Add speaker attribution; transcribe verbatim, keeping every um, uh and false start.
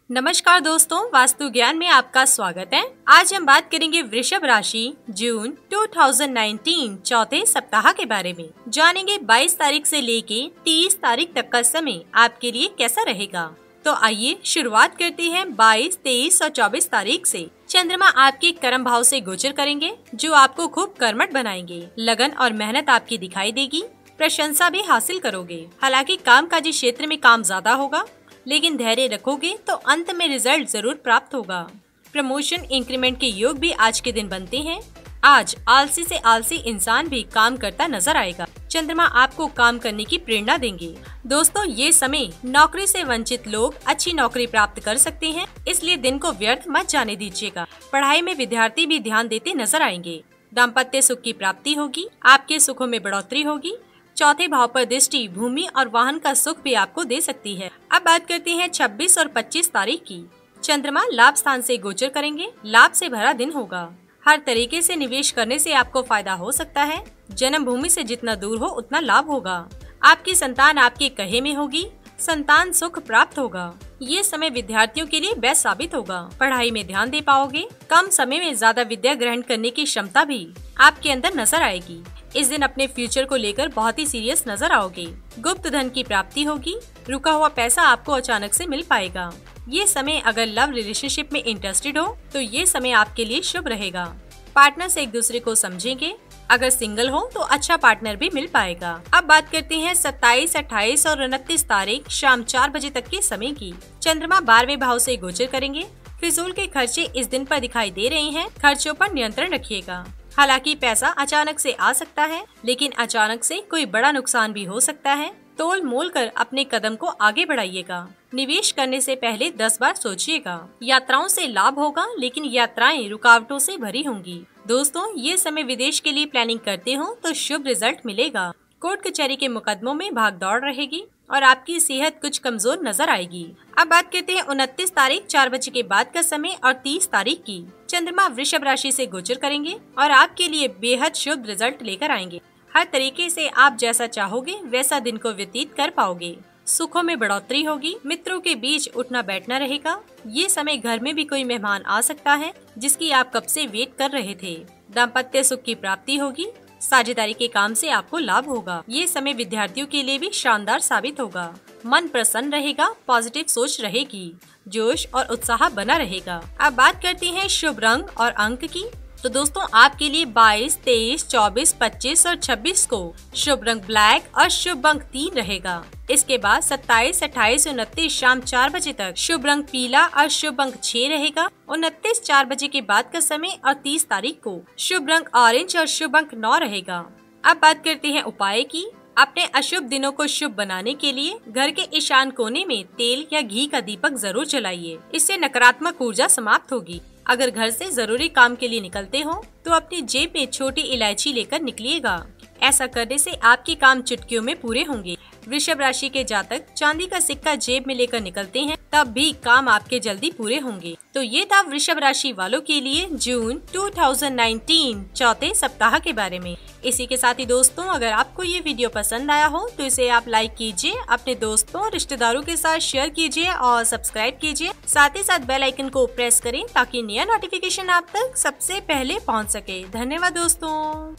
Speaker 1: नमस्कार दोस्तों, वास्तु ज्ञान में आपका स्वागत है। आज हम बात करेंगे वृषभ राशि जून दो हज़ार उन्नीस चौथे सप्ताह के बारे में। जानेंगे बाईस तारीख से लेके तीस तारीख तक का समय आपके लिए कैसा रहेगा। तो आइए शुरुआत करते हैं बाईस, तेईस और चौबीस तारीख से। चंद्रमा आपके कर्म भाव से गोचर करेंगे, जो आपको खूब कर्मठ बनाएंगे। लगन और मेहनत आपकी दिखाई देगी, प्रशंसा भी हासिल करोगे। हालांकि कामकाजी क्षेत्र में काम ज्यादा होगा, लेकिन धैर्य रखोगे तो अंत में रिजल्ट जरूर प्राप्त होगा। प्रमोशन, इंक्रीमेंट के योग भी आज के दिन बनते हैं। आज आलसी से आलसी इंसान भी काम करता नजर आएगा। चंद्रमा आपको काम करने की प्रेरणा देंगे। दोस्तों, ये समय नौकरी से वंचित लोग अच्छी नौकरी प्राप्त कर सकते हैं, इसलिए दिन को व्यर्थ मत जाने दीजिएगा। पढ़ाई में विद्यार्थी भी ध्यान देते नजर आएंगे। दाम्पत्य सुख की प्राप्ति होगी, आपके सुखों में बढ़ोतरी होगी। चौथे भाव पर दृष्टि भूमि और वाहन का सुख भी आपको दे सकती है। अब बात करते हैं छब्बीस और पच्चीस तारीख की। चंद्रमा लाभ स्थान से गोचर करेंगे। लाभ से भरा दिन होगा। हर तरीके से निवेश करने से आपको फायदा हो सकता है। जन्म भूमि से जितना दूर हो उतना लाभ होगा। आपकी संतान आपके कहे में होगी। संतान सुख प्राप्त होगा। ये समय विद्यार्थियों के लिए बेस्ट साबित होगा। पढ़ाई में ध्यान दे पाओगे। कम समय में ज्यादा विद्या ग्रहण करने की क्षमता भी आपके अंदर नजर आएगी। इस दिन अपने फ्यूचर को लेकर बहुत ही सीरियस नजर आओगे। गुप्त धन की प्राप्ति होगी। रुका हुआ पैसा आपको अचानक से मिल पाएगा। ये समय अगर लव रिलेशनशिप में इंटरेस्टेड हो तो ये समय आपके लिए शुभ रहेगा। पार्टनर से एक दूसरे को समझेंगे। अगर सिंगल हो तो अच्छा पार्टनर भी मिल पाएगा। अब बात करते हैं सत्ताईस, अट्ठाईस और उनतीस तारीख शाम चार बजे तक के समय की। चंद्रमा बारहवें भाव से गोचर करेंगे। फिजूल के खर्चे इस दिन पर दिखाई दे रहे हैं। खर्चों पर नियंत्रण रखिएगा। हालांकि पैसा अचानक से आ सकता है, लेकिन अचानक से कोई बड़ा नुकसान भी हो सकता है। तोल मोल कर अपने कदम को आगे बढ़ाइएगा। निवेश करने से पहले दस बार सोचिएगा। यात्राओं से लाभ होगा, लेकिन यात्राएं रुकावटों से भरी होंगी। दोस्तों, ये समय विदेश के लिए प्लानिंग करते हो तो शुभ रिजल्ट मिलेगा। कोर्ट कचहरी के मुकदमों में भाग दौड़ रहेगी और आपकी सेहत कुछ कमजोर नजर आएगी। अब बात करते हैं उनतीस तारीख चार बजे के बाद का समय और तीस तारीख की। चंद्रमा वृषभ राशि से गोचर करेंगे और आपके लिए बेहद शुभ रिजल्ट लेकर आएंगे। हर तरीके से आप जैसा चाहोगे वैसा दिन को व्यतीत कर पाओगे। सुखों में बढ़ोतरी होगी। मित्रों के बीच उठना बैठना रहेगा। ये समय घर में भी कोई मेहमान आ सकता है, जिसकी आप कब से वेट कर रहे थे। दाम्पत्य सुख की प्राप्ति होगी। साझेदारी के काम से आपको लाभ होगा। ये समय विद्यार्थियों के लिए भी शानदार साबित होगा। मन प्रसन्न रहेगा। पॉजिटिव सोच रहेगी। जोश और उत्साह बना रहेगा। अब बात करते हैं शुभ रंग और अंक की। तो दोस्तों, आपके लिए बाईस, तेईस, चौबीस, पच्चीस और छब्बीस को शुभ रंग ब्लैक और शुभ अंक तीन रहेगा। इसके बाद सत्ताईस, अट्ठाईस, उनतीस शाम चार बजे तक शुभ रंग पीला और शुभ अंक छह रहेगा। उनतीस चार बजे के बाद का समय और तीस तारीख को शुभ रंग ऑरेंज और शुभ अंक नौ रहेगा। अब बात करते हैं उपाय की। अपने अशुभ दिनों को शुभ बनाने के लिए घर के ईशान कोने में तेल या घी का दीपक जरूर जलाइए। इससे नकारात्मक ऊर्जा समाप्त होगी। अगर घर से जरूरी काम के लिए निकलते हो तो अपनी जेब में छोटी इलायची लेकर निकलिएगा। ऐसा करने से आपके काम चुटकियों में पूरे होंगे। वृषभ राशि के जातक चांदी का सिक्का जेब में लेकर निकलते हैं, तब भी काम आपके जल्दी पूरे होंगे। तो ये था वृषभ राशि वालों के लिए जून दो हज़ार उन्नीस चौथे सप्ताह के बारे में। इसी के साथ ही दोस्तों, अगर आपको ये वीडियो पसंद आया हो तो इसे आप लाइक कीजिए, अपने दोस्तों और रिश्तेदारों के साथ शेयर कीजिए और सब्सक्राइब कीजिए। साथ ही साथ बेल आइकन को प्रेस करें ताकि नया नोटिफिकेशन आप तक सबसे पहले पहुँच सके। धन्यवाद दोस्तों।